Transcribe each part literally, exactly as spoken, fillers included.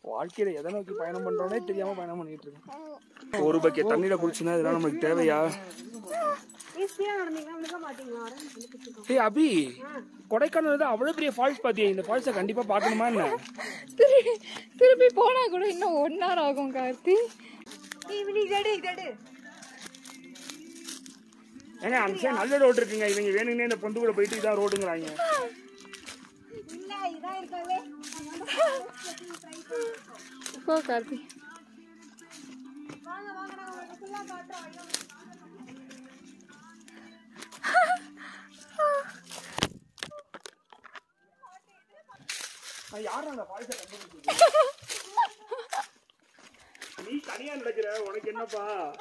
வாழ்க்கையில எதை நோக்கி பயணம் பண்றோனே தெரியாம பயணம் பண்ணிட்டு இருக்கேன். ஒரு பக்கெட் தண்ணியில குளிச்சுனா இதெல்லாம் நமக்கு தேவையா? ஏய் அபி, கொடைக்கானல் தான் அவ்வளவு பெரிய ஃபால்ஸ் பாத்தியா? இந்த ஃபால்ஸை கண்டிப்பா பாக்கணுமா என்ன? திருப்பி போனா கூட இன்னும் ஒன் ஹவர் ஆகும் கார்த்தி. ஏங்க அந்த சைடு நல்ல ரோடு இருக்குங்க. இவங்க வேணுங்கன்னே இந்த பொந்து கூட போயிட்டு இதான் ரோடுங்கிறாங்க. போ கார்த்தி. யாரும் அந்த ஃபால்ஸை கண்டுபிடிச்சு நீ தனியா நடக்கிற, உனக்கு என்னப்பா?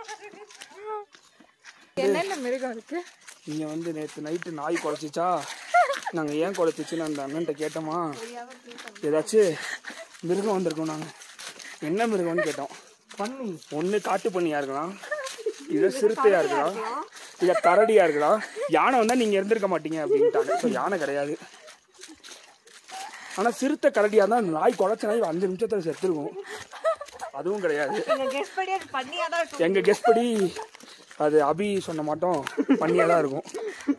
என்னென்ன மிருகம் இருக்கு நீங்க வந்து நேற்று நைட்டு நாய் குலைச்சிச்சா? நாங்க ஏன் குலைச்சிச்சுன்னு அந்த அண்ணன்ட்ட கேட்டோமா, ஏதாச்சும் மிருகம் வந்திருக்கோம். நாங்க என்ன மிருகம்னு கேட்டோம். பண்ணி ஒண்ணு காட்டு பண்ணியா இருக்கலாம், இதை சிறுத்தையா இருக்கலாம், இதை கரடியா இருக்கலாம். யானை வந்தா நீங்க இருந்திருக்க மாட்டீங்க அப்படின்ட்டாங்க. யானை கிடையாது. ஆனா சிறுத்தை கரடியா இருந்தா நாய் குலைச்ச நாய் அஞ்சு நிமிஷத்துல செத்துருக்கும். அதுவும் கிடையாது. எங்க கெஸ் படி அது அபி சொன்ன மாட்டோம் பண்ணியாதான் இருக்கும்.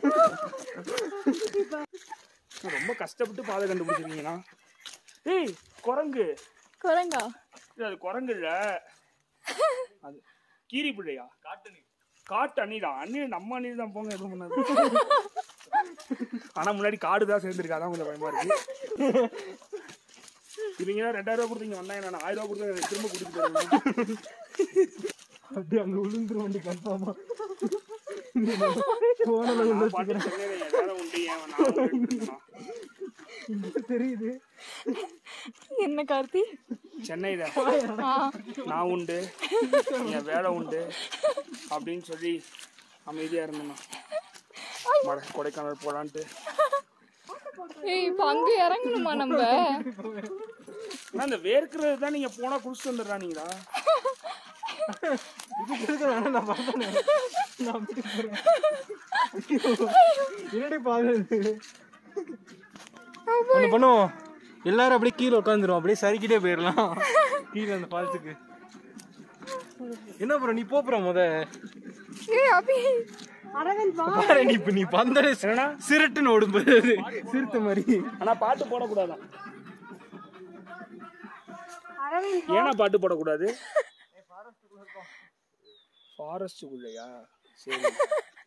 ரொம்ப கஷ்டப்பட்டு பாதை கண்டுபிடிச்சிருக்கீங்கன்னா. ஏய் குரங்கு. குரங்கா? அது குரங்கு இல்ல, அது கீரி பிள்ளையா? காட்டு காட்டு அணிதான். அண்ணி நம்ம அணி தான் போங்க, எதுவும் பண்ணாது. ஆனா முன்னாடி காடுதான் சேர்ந்துருக்கு, அதான் கொஞ்சம் பயமா இருக்கு. இவங்க ரெண்டாயிரம் ரூபாய் கொடுத்தீங்க வந்தாங்க, நான் ஆயிரம் ரூபாய் கொடுத்தா திரும்ப கொடுத்துட்டு போறேன். அப்படியே அங்க விழுந்துரும் வண்டி கன்ஃபார்மா. தெரியுது என்ன கார்த்தி? சென்னையில நான் உண்டு, என் வேலை உண்டு அப்படின்னு சொல்லி அமைதியா இருந்தேன். கொடைக்கானல் போலான்ட்டு. இப்ப அங்க இறங்கணுமா நம்ம? அந்த வேர்க்கிறது தான் நீங்க போனா குடிச்சிட்டு வந்துடுறானீங்களா? பண்ணுவோம் எல்லாரும் அப்படியே கீழே உட்காந்துரும், அப்படியே சரிக்கிட்டே போயிடலாம் கீழே அந்த ஃபால்ஸுக்கு. என்ன ப்ரோ நீ போப்புற முத நீ பந்த சிரட்டுன்னு ஓடும்போது சிறுத்தை மாதிரி. ஆனா பாட்டு போடக்கூடாதான். ஏன்னா பாட்டு போடக்கூடாது? ஃபாரஸ்டுக்குள்ளயா? சரி.